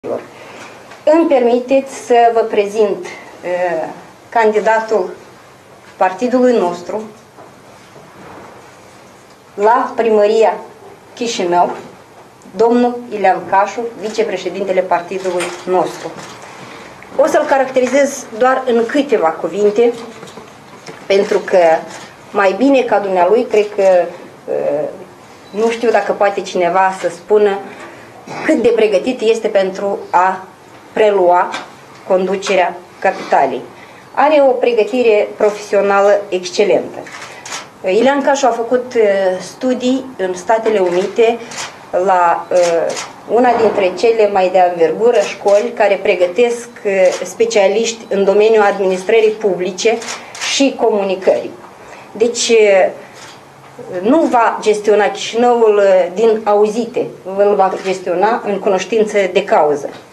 Îmi permiteți să vă prezint candidatul partidului nostru la primăria Chișinău, domnul Ilean Cașu, vicepreședintele partidului nostru. O să-l caracterizez doar în câteva cuvinte, pentru că mai bine ca dumnealui, cred că nu știu dacă poate cineva să spună cât de pregătit este pentru a prelua conducerea capitalei. Are o pregătire profesională excelentă. Ilean Cașu a făcut studii în Statele Unite la una dintre cele mai de anvergură școli care pregătesc specialiști în domeniul administrării publice și comunicării. Deci nu va gestiona Chișinăul din auzite, îl va gestiona în cunoștință de cauză.